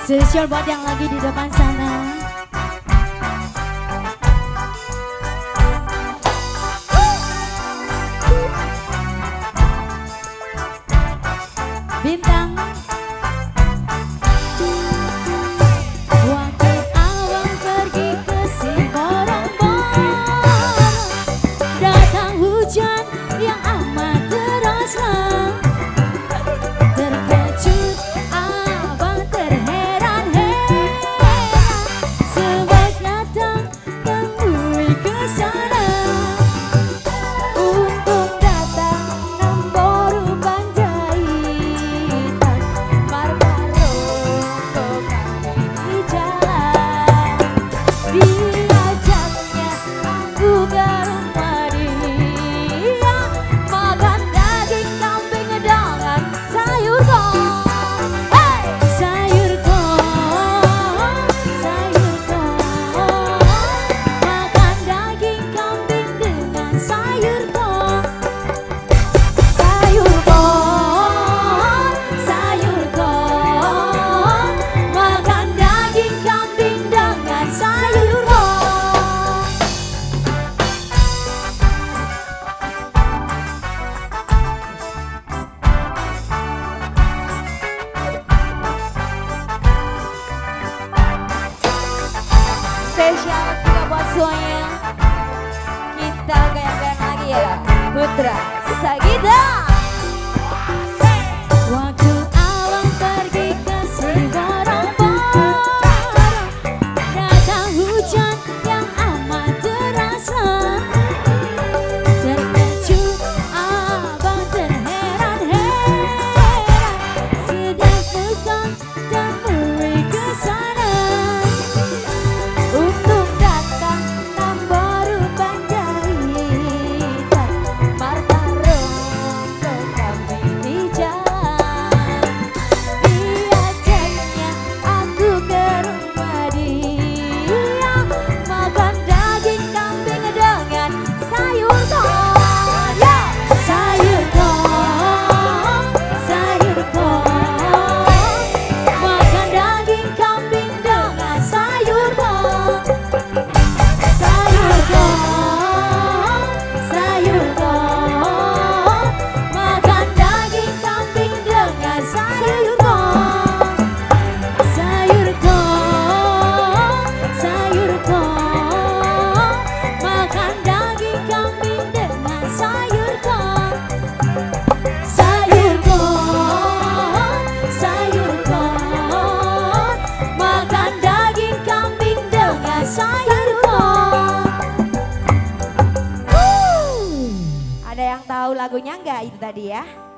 Spesial buat yang lagi di depan sana. Bintang. Waktu awal pergi ke Siborong-borong, datang hujan yang amat deras. Terkejut abang terheran-heran, sebab datang temui ke sana. Untung datang Namboru Panjaitan, Marmaroko kami di jalan. Diajaknya aku ke rumah dia, makan daging kambing dengan sayur kol. Hey! Sayur kol, sayur kol, makan daging kambing dengan sayur kol. Sayur kol, sayur kol, makan daging kambing dengan sayur kol. Spesial juga buat semuanya. Kita goyang-goyang lagi ya, Putra Sagita. Waktu awang pergi ke Siborong-borong, datang hujan yang amat deras. Terkejut abang terheran-heran, sedang pegang temui ke sana. Untung datang Namboru Panjaitan, Marmaroko kami di jalan. Diajaknya aku ke rumah dia, makan daging kambing dengan sayur kol. Yeah! Sayur kol, sayur kol, makan daging kambing dengan sayur kol. Sayur kol, sayur kol, makan daging kambing dengan sayur kol. Sayur kol, sayur kol, makan daging kambing dengan sayur kol. Sayur kol, sayur kol, makan daging kambing dengan sayur kol. Ada yang tahu lagunya nggak itu tadi ya?